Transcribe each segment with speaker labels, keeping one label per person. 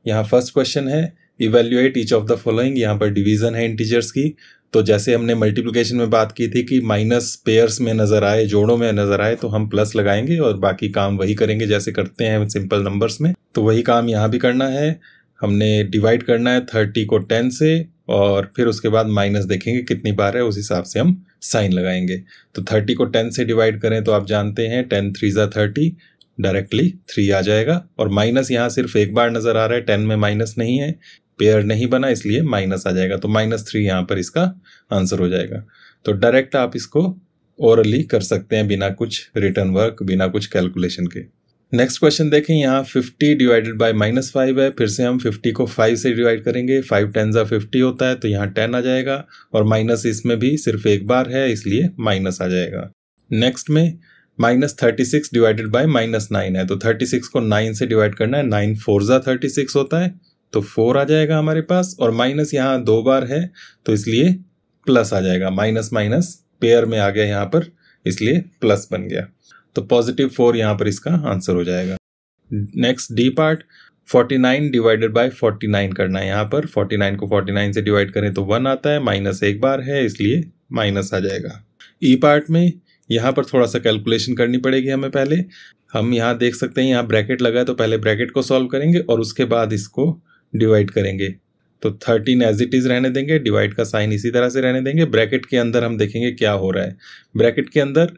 Speaker 1: यहाँ first question है evaluate each of the following. यहाँ पर डिवीजन है इंटीजर्स की। तो जैसे हमने मल्टीप्लिकेशन में बात की थी कि माइनस पेयर्स में नज़र आए, जोड़ों में नज़र आए, तो हम प्लस लगाएंगे और बाकी काम वही करेंगे जैसे करते हैं सिंपल नंबर्स में। तो वही काम यहाँ भी करना है। हमने डिवाइड करना है 30 को 10 से और फिर उसके बाद माइनस देखेंगे कितनी बार है, उस हिसाब से हम साइन लगाएंगे। तो 30 को 10 से डिवाइड करें तो आप जानते हैं 10 3 ज़ा 30, डायरेक्टली 3 आ जाएगा। और माइनस यहाँ सिर्फ एक बार नज़र आ रहा है, 10 में माइनस नहीं है, पेयर नहीं बना, इसलिए माइनस आ जाएगा। तो -3 यहाँ पर इसका आंसर हो जाएगा। तो डायरेक्ट आप इसको ओरली कर सकते हैं बिना कुछ रिटर्न वर्क, बिना कुछ कैलकुलेशन के। नेक्स्ट क्वेश्चन देखें, यहाँ 50 डिवाइडेड बाय -5 है। फिर से हम 50 को 5 से डिवाइड करेंगे। 5 10 ज़ा 50 होता है, तो यहाँ 10 आ जाएगा और माइनस इसमें भी सिर्फ एक बार है, इसलिए माइनस आ जाएगा। नेक्स्ट में -36 डिवाइडेड बाय -9 है। तो 36 को 9 से डिवाइड करना है। 9 4 ज़ा 36 होता है, तो 4 आ जाएगा हमारे पास। और माइनस यहाँ 2 बार है, तो इसलिए प्लस आ जाएगा। माइनस माइनस पेयर में आ गया यहाँ पर, इसलिए प्लस बन गया। तो +4 यहाँ पर इसका आंसर हो जाएगा। Next D part, 49 divided by 49 करना है। यहाँ पर 49 को 49 से डिवाइड करें तो 1 आता है, माइनस एक बार है, इसलिए माइनस आ जाएगा। ई पार्ट में यहाँ पर थोड़ा सा कैलकुलेशन करनी पड़ेगी हमें। पहले हम यहाँ देख सकते हैं, यहाँ ब्रैकेट लगा है, तो पहले ब्रैकेट को सॉल्व करेंगे और उसके बाद इसको डिवाइड करेंगे। तो 13 एज इट इज़ रहने देंगे, डिवाइड का साइन इसी तरह से रहने देंगे। ब्रैकेट के अंदर हम देखेंगे क्या हो रहा है। ब्रैकेट के अंदर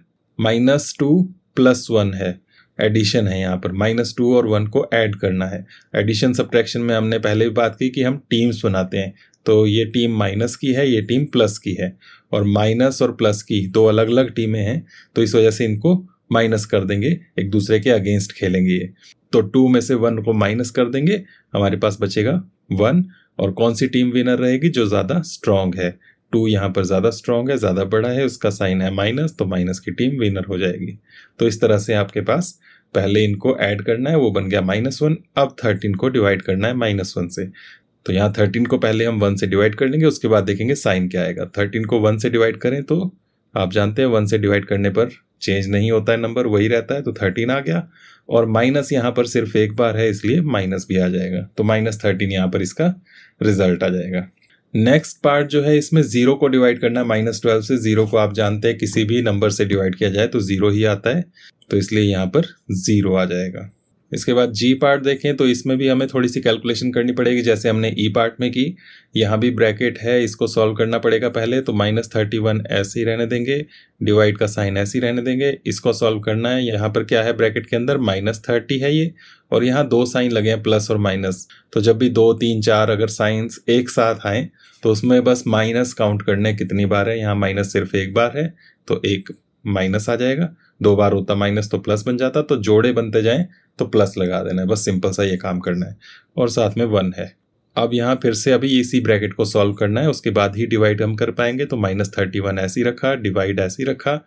Speaker 1: -2 + 1 है, एडिशन है। यहाँ पर -2 और 1 को ऐड करना है। एडिशन सब्ट्रैक्शन में हमने पहले भी बात की कि हम टीम्स बनाते हैं। तो ये टीम माइनस की है, ये टीम प्लस की है, और माइनस और प्लस की दो अलग अलग टीमें हैं, तो इस वजह से इनको माइनस कर देंगे, एक दूसरे के अगेंस्ट खेलेंगे ये। तो 2 में से 1 को माइनस कर देंगे, हमारे पास बचेगा 1। और कौन सी टीम विनर रहेगी? जो ज़्यादा स्ट्रांग है। 2 यहाँ पर ज़्यादा स्ट्रांग है, ज़्यादा बड़ा है, उसका साइन है माइनस, तो माइनस की टीम विनर हो जाएगी। तो इस तरह से आपके पास पहले इनको ऐड करना है, वो बन गया -1। अब 13 को डिवाइड करना है -1 से। तो यहाँ 13 को पहले हम 1 से डिवाइड कर लेंगे, उसके बाद देखेंगे साइन क्या आएगा। 13 को 1 से डिवाइड करें तो आप जानते हैं 1 से डिवाइड करने पर चेंज नहीं होता है, नंबर वही रहता है, तो 13 आ गया। और माइनस यहाँ पर सिर्फ एक बार है, इसलिए माइनस भी आ जाएगा। तो -13 यहाँ पर इसका रिजल्ट आ जाएगा। नेक्स्ट पार्ट जो है, इसमें 0 को डिवाइड करना है -12 से। 0 को आप जानते हैं किसी भी नंबर से डिवाइड किया जाए तो 0 ही आता है, तो इसलिए यहाँ पर 0 आ जाएगा। इसके बाद जी पार्ट देखें तो इसमें भी हमें थोड़ी सी कैलकुलेशन करनी पड़ेगी, जैसे हमने ई पार्ट में की। यहाँ भी ब्रैकेट है, इसको सॉल्व करना पड़ेगा पहले। तो -31 ऐसे ही रहने देंगे, डिवाइड का साइन ऐसे ही रहने देंगे। इसको सॉल्व करना है। यहाँ पर क्या है ब्रैकेट के अंदर? -30 है ये, और यहाँ 2 साइन लगे हैं, प्लस और माइनस। तो जब भी 2 3 4 अगर साइंस एक साथ आए तो उसमें बस माइनस काउंट करने कितनी बार है। यहाँ माइनस सिर्फ एक बार है, तो एक माइनस आ जाएगा। 2 बार होता माइनस तो प्लस बन जाता। तो जोड़े बनते जाएं तो प्लस लगा देना है, बस सिंपल सा ये काम करना है। और साथ में 1 है। अब यहाँ फिर से अभी इसी ब्रैकेट को सॉल्व करना है, उसके बाद ही डिवाइड हम कर पाएंगे। तो -31 ऐसे ही रखा, डिवाइड ऐसे ही रखा।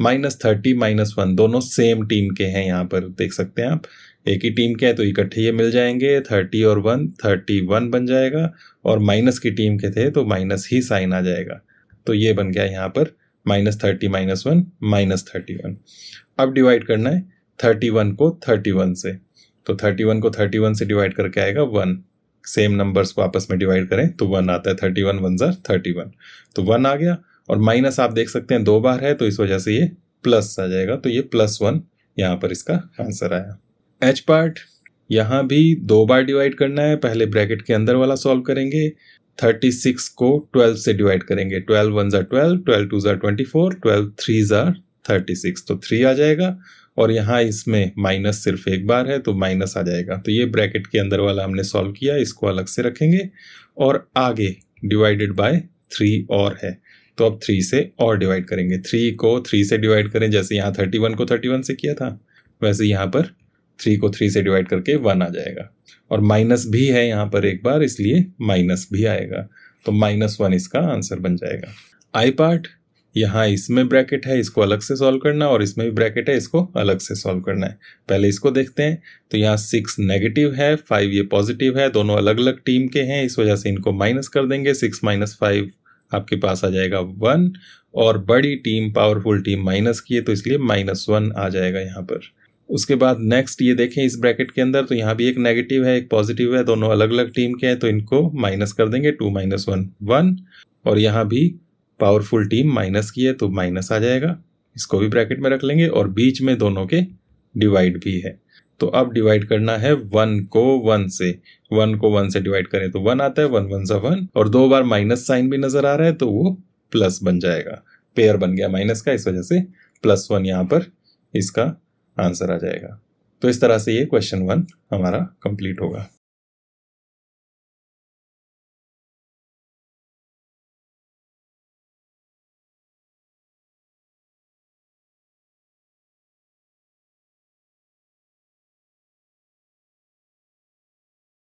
Speaker 1: -30 -1 दोनों सेम टीम के हैं, यहाँ पर देख सकते हैं आप, एक ही टीम के हैं, तो इकट्ठे ये मिल जाएंगे। 30 और 1 31 बन जाएगा, और माइनस की टीम के थे तो माइनस ही साइन आ जाएगा। तो ये बन गया यहाँ पर -30 -1 -31। अब डिवाइड करना है 31 को 31 से। तो 31 को 31 से डिवाइड करके आएगा 1। सेम नंबर्स को आपस में डिवाइड करें तो 1 आता है। 31 1 ज़ा 31, तो 1 आ गया। और माइनस आप देख सकते हैं 2 बार है, तो इस वजह से ये प्लस आ जाएगा। तो ये +1 यहाँ पर इसका आंसर आया। एच पार्ट, यहाँ भी 2 बार डिवाइड करना है। पहले ब्रैकेट के अंदर वाला सॉल्व करेंगे। 36 को 12 से डिवाइड करेंगे। 12 1 ज़ा 12, 12 2 ज़ा 24, 12 3 ज़ा 36, तो 3 आ जाएगा। और यहाँ इसमें माइनस सिर्फ एक बार है, तो माइनस आ जाएगा। तो ये ब्रैकेट के अंदर वाला हमने सॉल्व किया, इसको अलग से रखेंगे। और आगे डिवाइडेड बाय 3 और है, तो अब 3 से और डिवाइड करेंगे। 3 को 3 से डिवाइड करें, जैसे यहाँ 31 को 31 से किया था, वैसे यहाँ पर 3 को 3 से डिवाइड करके 1 आ जाएगा। और माइनस भी है यहाँ पर एक बार, इसलिए माइनस भी आएगा। तो -1 इसका आंसर बन जाएगा। आई पार्ट, यहाँ इसमें ब्रैकेट है, इसको अलग से सॉल्व करना, और इसमें भी ब्रैकेट है, इसको अलग से सॉल्व करना है। पहले इसको देखते हैं। तो यहाँ 6 नेगेटिव है, 5 ये पॉजिटिव है, दोनों अलग अलग टीम के हैं, इस वजह से इनको माइनस कर देंगे। 6 - 5 आपके पास आ जाएगा 1, और बड़ी टीम पावरफुल टीम माइनस की है, तो इसलिए -1 आ जाएगा यहाँ पर। उसके बाद नेक्स्ट ये देखें इस ब्रैकेट के अंदर, तो यहाँ भी एक नेगेटिव है एक पॉजिटिव है, दोनों अलग अलग टीम के हैं, तो इनको माइनस कर देंगे। 2 - 1 1, और यहाँ भी पावरफुल टीम माइनस की है तो माइनस आ जाएगा, इसको भी ब्रैकेट में रख लेंगे। और बीच में दोनों के डिवाइड भी है, तो अब डिवाइड करना है 1 को 1 से। 1 को 1 से डिवाइड करें तो 1 आता है, 1 1 = 1, और 2 बार माइनस साइन भी नजर आ रहा है तो वो प्लस बन जाएगा, पेयर बन गया माइनस का, इस वजह से +1 यहाँ पर इसका आंसर आ जाएगा। तो इस तरह से ये क्वेश्चन 1 हमारा कंप्लीट होगा।